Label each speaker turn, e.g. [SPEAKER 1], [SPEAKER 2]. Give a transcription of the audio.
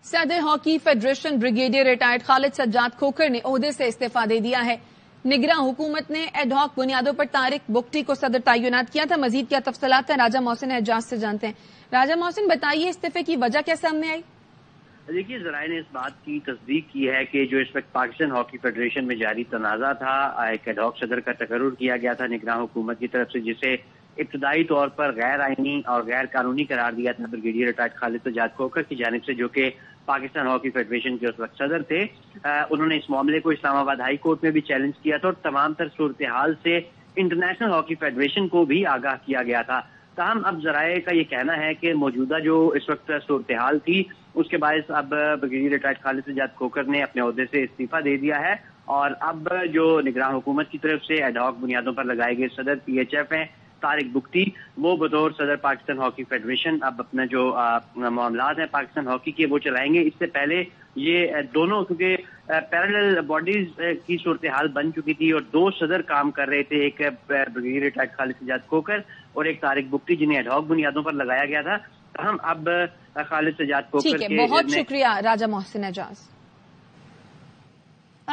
[SPEAKER 1] صدر hockey federation brigadier retired Khalid Sajjad Khokhar نے عہدے سے استعفیٰ دے دیا ہے۔ نگراں حکومت نے ایڈ ہاک بنیادوں پر طارق بگٹی کو صدر تعینات کیا تھا۔ مزید کیا تفصیلات ہیں راجہ محسن حجاز سے جانتے ہیں۔ راجہ محسن بتائیے استعفے کی وجہ کیا سامنے آئی؟
[SPEAKER 2] دیکھیے ذرائع نے اس بات کی تصدیق کی ہے کہ جو اس وقت پاکستان ہاکی فیڈریشن میں جاری تنازع تھا، ایک ایڈ ہاک صدر کا تقرر کیا گیا تھا نگراں حکومت کی طرف سے، جسے ابتدائی طور پر غیر آئینی اور غیر قانونی قرار دیا تھا بریگیڈیئر ریٹائرڈ خالد سجاد کھوکھر کی جانب سے، جو کہ پاکستان ہاکی فیڈریشن کے اس وقت صدر تھے۔ انہوں نے اس معاملے کو اسلام آباد ہائی کورٹ میں بھی چیلنج کیا تھا اور تمام تر صورتحال سے انٹرنیشنل ہاکی فیڈریشن کو بھی آگاہ کیا گیا تھا۔ تاہم اب ذرائع کا یہ کہنا ہے کہ موجودہ جو اس وقت صورتحال تھی اس کے باعث اب بریگیڈیئر ریٹائرڈ خالد سجاد کھوکھر نے اپنے عہدے سے استعفیٰ دے دیا ہے، اور اب جو نگراں حکومت کی طرف سے ایڈ ہاک بنیادوں پر لگائے گئے صدر پی ایچ ایف ہیں طارق بگٹی، وہ بطور صدر پاکستان ہاکی فیڈریشن اب اپنا جو معاملات ہیں پاکستان ہاکی کے وہ چلائیں گے۔ اس سے پہلے یہ دونوں کیونکہ پیرالل باڈیز کی صورتحال بن چکی تھی اور دو صدر کام کر رہے تھے، ایک بریگیڈیئر ریٹائرڈ خالد سجاد کھوکھر اور ایک طارق بگٹی، جنہیں ایڈ ہاک بنیادوں پر لگایا گیا تھا۔ ہم اب خالد سجاد کھوکھر
[SPEAKER 1] ٹھیک ہے، بہت شکریہ راجہ محسن حجاز۔